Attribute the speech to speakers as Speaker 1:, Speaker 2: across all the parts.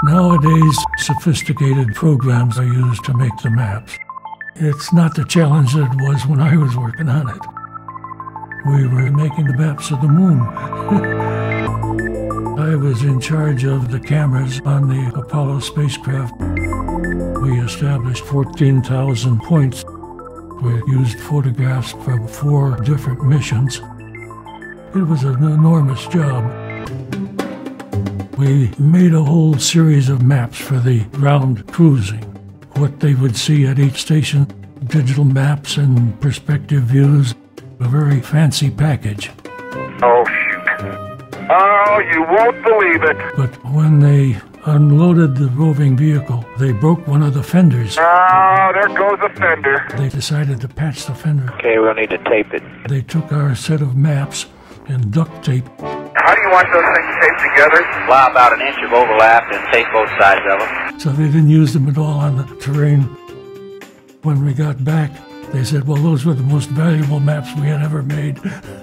Speaker 1: Nowadays, sophisticated programs are used to make the maps. It's not the challenge that it was when I was working on it. We were making the maps of the moon. I was in charge of the cameras on the Apollo spacecraft. We established 14,000 points. We used photographs from 4 different missions. It was an enormous job. We made a whole series of maps for the ground cruising. What they would see at each station, digital maps and perspective views, a very fancy package.
Speaker 2: Oh, shoot. Oh, you won't believe it.
Speaker 1: But when they unloaded the roving vehicle, they broke one of the fenders.
Speaker 2: Oh, there goes a fender.
Speaker 1: They decided to patch the fender.
Speaker 3: Okay, we'll need to tape it.
Speaker 1: They took our set of maps and duct tape.
Speaker 2: How do you want those things taped together?
Speaker 3: Allow about an inch of overlap and tape both sides of them.
Speaker 1: So they didn't use them at all on the terrain. When we got back, they said, well, those were the most valuable maps we had ever made.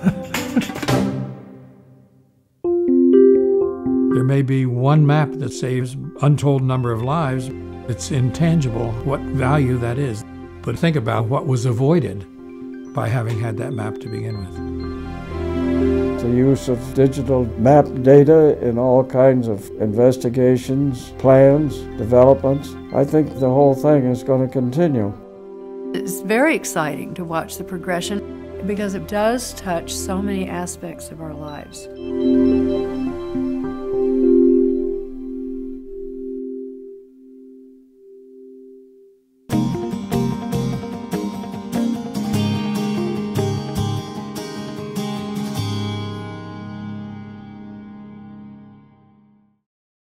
Speaker 4: There may be one map that saves untold number of lives. It's intangible what value that is. But think about what was avoided by having had that map to begin with.
Speaker 5: The use of digital map data in all kinds of investigations, plans, developments. I think the whole thing is going to continue.
Speaker 6: It's very exciting to watch the progression because it does touch so many aspects of our lives.